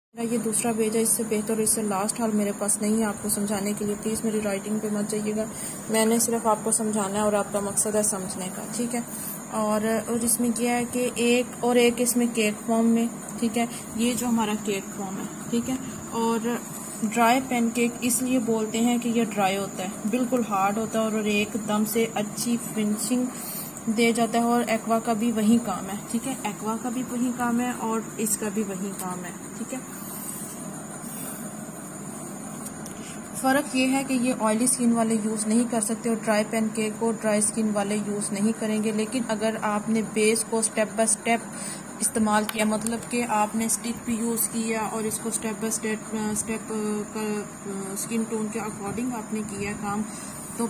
ये दूसरा पेज है, इससे बेहतर इससे लास्ट हाल मेरे पास नहीं है आपको समझाने के लिए। प्लीज़ मेरी राइटिंग पे मत जाइएगा, मैंने सिर्फ आपको समझाना है और आपका मकसद है समझने का, ठीक है। और इसमें क्या है कि एक इसमें केक फॉर्म में, ठीक है, ये जो हमारा केक फॉर्म है, ठीक है। और ड्राई पैनकेक इसलिए बोलते हैं कि ये ड्राई होता है, बिल्कुल हार्ड होता है और एकदम से अच्छी फिनिशिंग दे जाता है। और एक्वा का भी वही काम है, ठीक है, एक्वा का भी वही काम है और इसका भी वही काम है, ठीक है। फ़र्क ये है कि ये ऑयली स्किन वाले यूज़ नहीं कर सकते और ड्राई पैनकेक को ड्राई स्किन वाले यूज़ नहीं करेंगे। लेकिन अगर आपने बेस को स्टेप बाय स्टेप इस्तेमाल किया, मतलब कि आपने स्टिक भी यूज़ किया और इसको step by step skin tone के अकॉर्डिंग आपने किया काम, तो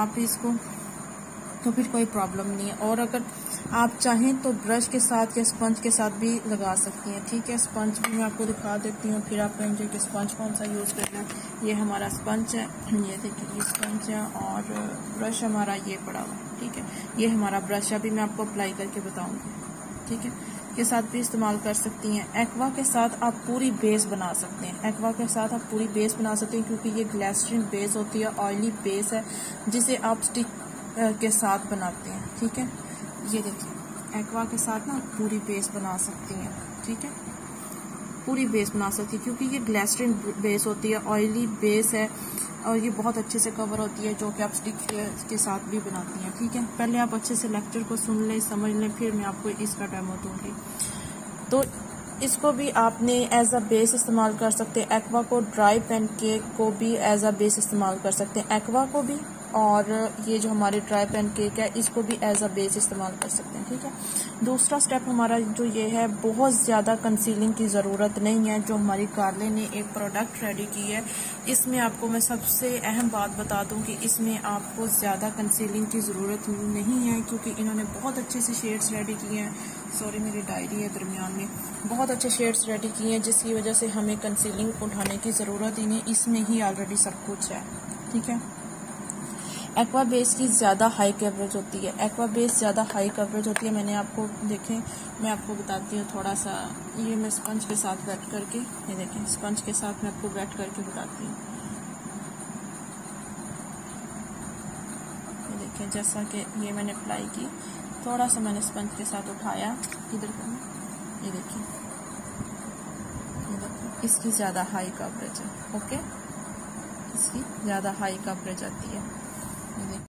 फिर कोई प्रॉब्लम नहीं है। और अगर आप चाहें तो ब्रश के साथ या स्पंज के साथ भी लगा सकती हैं, ठीक है। स्पंज भी मैं आपको दिखा देती हूँ, फिर आप कहेंगे कि स्पंज कौन सा यूज़ करना है। ये हमारा स्पंज है, ये देखिए ये स्पंज है और ब्रश हमारा ये पड़ा हुआ है, ठीक है। ये हमारा ब्रश है, अभी मैं आपको अप्लाई करके बताऊँगी, ठीक है। के साथ भी इस्तेमाल कर सकती हैं। एक्वा के साथ आप पूरी बेस बना सकते हैं, एक्वा के साथ आप पूरी बेस बना सकते हैं, क्योंकि ये ग्लिसरीन बेस होती है, ऑयली बेस है, जिसे आप स्टिक के साथ बनाते हैं, ठीक है। ये देखिए एक्वा के साथ ना पूरी बेस बना सकती हैं, ठीक है, पूरी बेस बना सकती है, क्योंकि ये ग्लिसरीन बेस होती है, ऑयली बेस है और ये बहुत अच्छे से कवर होती है, जो कि आप स्टिक के साथ भी बनाती हैं, ठीक है। पहले आप अच्छे से लेक्चर को सुन लें, समझ लें, फिर मैं आपको इसका डेमो दूंगी। तो इसको भी आपने एज अ बेस इस्तेमाल कर सकते हैं, एक्वा को, ड्राई पैनकेक को भी एज अ बेस इस्तेमाल कर सकते हैं, एक्वा को भी, और ये जो हमारे ड्राई पैनकेक है इसको भी एज अ बेस इस्तेमाल कर सकते हैं, ठीक है। दूसरा स्टेप हमारा जो ये है, बहुत ज़्यादा कंसीलिंग की ज़रूरत नहीं है। जो हमारी कारले ने एक प्रोडक्ट रेडी की है, इसमें आपको मैं सबसे अहम बात बता दूं कि इसमें आपको ज़्यादा कंसीलिंग की ज़रूरत नहीं है, क्योंकि इन्होंने बहुत अच्छे से शेड्स रेडी किए हैं। सॉरी मेरी डायरी है दरमियान में, बहुत अच्छे शेड्स रेडी किए हैं, जिसकी वजह से हमें कंसीलिंग उठाने की ज़रूरत ही नहीं, इसमें ही ऑलरेडी सब कुछ है, ठीक है। एक्वा बेस की ज़्यादा हाई कवरेज होती है, एक्वा बेस ज़्यादा हाई कवरेज होती है। मैंने आपको देखें, मैं आपको बताती हूँ थोड़ा सा, ये मैं स्पंज के साथ वेट करके, ये देखें स्पंज के साथ मैं आपको वेट करके बताती हूँ। ये देखें जैसा कि ये मैंने अप्लाई की, थोड़ा सा मैंने स्पंज के साथ उठाया इधर को, ये देखिए इसकी ज़्यादा हाई कवरेज है, ओके, इसकी ज़्यादा हाई कवरेज आती है।